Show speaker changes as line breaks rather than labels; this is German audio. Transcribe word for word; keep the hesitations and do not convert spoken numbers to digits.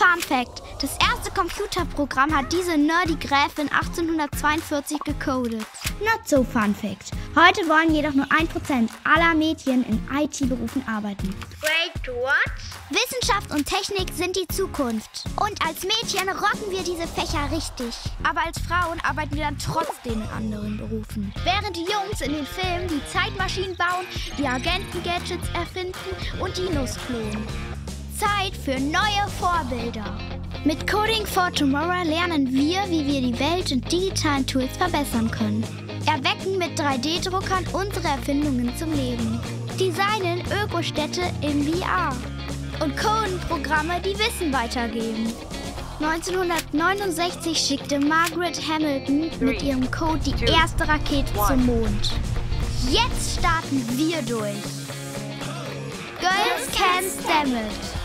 Fun Fact: Das erste Computerprogramm hat diese nerdy Gräfin achtzehnhundertzweiundvierzig gecodet. Not so Fun Fact: Heute wollen jedoch nur ein Prozent aller Mädchen in I T-Berufen arbeiten.
Wait, what?
Wissenschaft und Technik sind die Zukunft. Und als Mädchen rocken wir diese Fächer richtig. Aber als Frauen arbeiten wir dann trotzdem in anderen Berufen. Während die Jungs in den Filmen die Zeitmaschinen bauen, die Agenten-Gadgets erfinden und Dinos klonen. Zeit für neue Vorbilder. Mit Coding for Tomorrow lernen wir, wie wir die Welt mit digitalen Tools verbessern können. Erwecken mit drei D Druckern unsere Erfindungen zum Leben. Designen Ökostädte im V R. Und coden Programme, die Wissen weitergeben. neunzehnhundertneunundsechzig schickte Margaret Hamilton mit ihrem Code die erste Rakete zum Mond. Jetzt starten wir durch. Girls Can Stem It.